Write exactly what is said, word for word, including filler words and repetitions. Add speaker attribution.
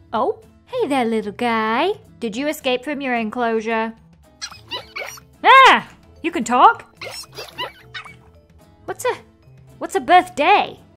Speaker 1: Oh, hey there, little guy. Did you escape from your enclosure? Ah! You can talk? What's a... what's a birthday?